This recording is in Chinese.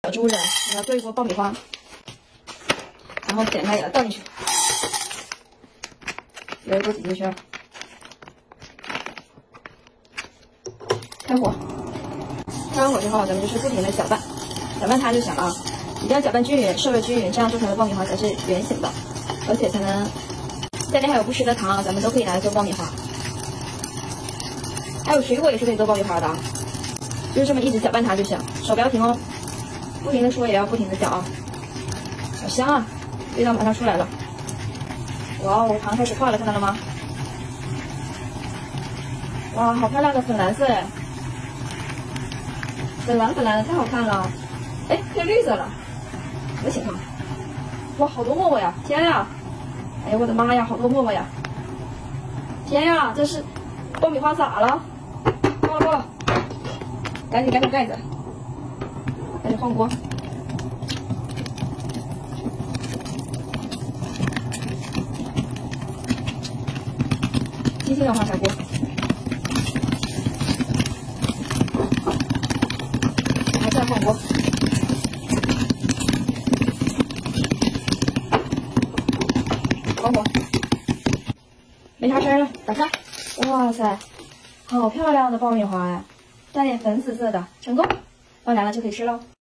猪人，我要做一锅爆米花，然后点开给它倒进去，有一锅挤进去，开火，开完火之后，咱们就是不停的搅拌，搅拌它就行了，一定要搅拌均匀，受热均匀，这样做出来的爆米花才是圆形的，而且才能。家里还有不湿的糖，咱们都可以拿来做爆米花。还有水果也是可以做爆米花的，就是这么一直搅拌它就行，手不要停哦，不停的说也要不停的搅啊。好香啊，味道马上出来了。哇哦，糖开始化了，看到了吗？哇，好漂亮的粉蓝色哎，粉蓝的太好看了。哎，变绿色了，什么情况？哇，好多沫沫呀！天呀！哎呀，我的妈呀，好多沫沫呀！天呀，这是爆米花咋了？爆了！赶紧盖上盖子，赶紧换锅。轻轻的换下锅，还在换锅。关火，没啥声了，打开。哇塞，好漂亮的爆米花呀，带点粉紫色的，成功！放凉了就可以吃喽。